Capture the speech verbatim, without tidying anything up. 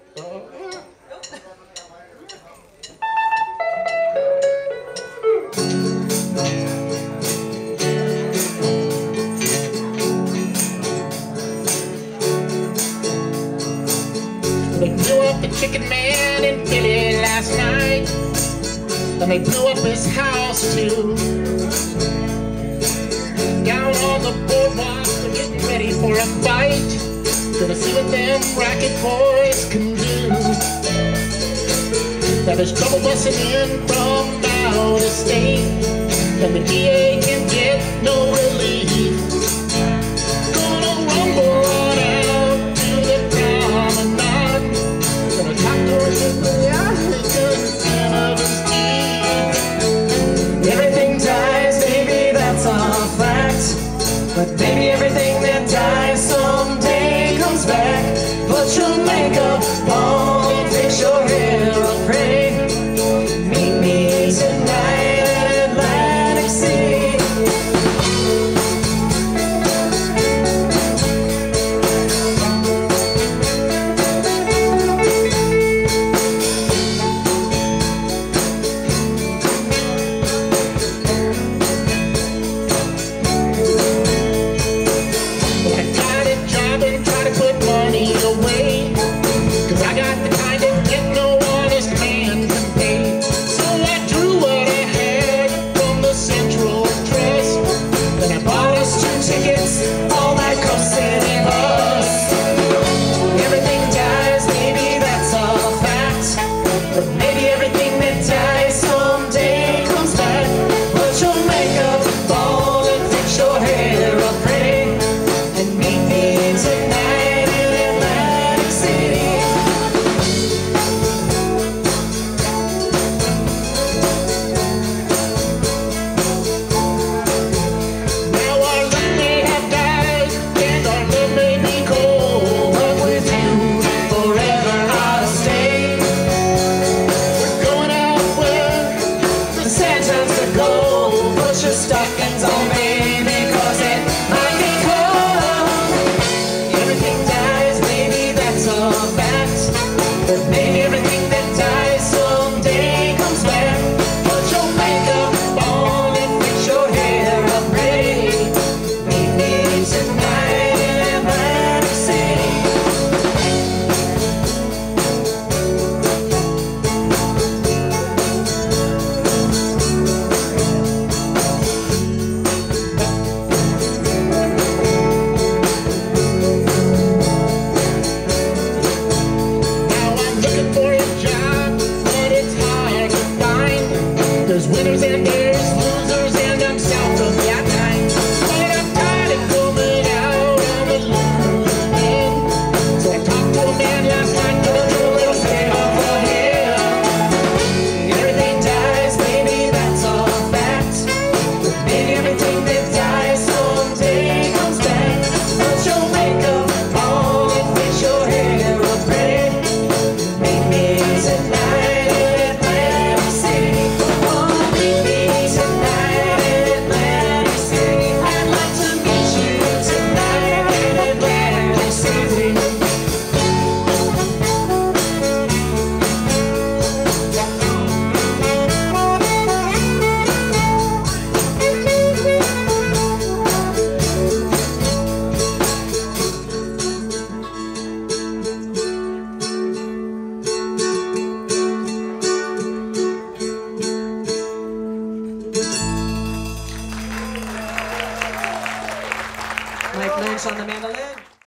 They blew up the chicken man in Philly last night, and they blew up his house too. Down on the boardwalk, they're getting ready for a fight. Gonna see what them racket boys can do. Now there's trouble busting in from out of state, and the D A can get no relief. Gonna rumble on out to the promenade. Gonna talk to her with the African of his teeth. Everything dies, baby, that's a fact. But baby, everything that dies someday comes back. Put your makeup on and fix your hair up pretty. Meet me tonight at Atlantic City. Stockings on me because it might be cold. Everything dies, baby, that's a fact. But maybe everything that dies someday comes back. Put your makeup on and fix your hair up pretty. Meet me tonight in Atlantic City. There's winners and there's losers, and I'm south of that line. But I'm tired of going out on the losing end. So I talked to a man last night, gonna do a little favor for him. Everything dies, baby, that's a fact. But maybe everything that dies someday comes back. Put your makeup on and fix your hair up pretty. Meet me tonight in Atlantic City. McCandless on the mandolin.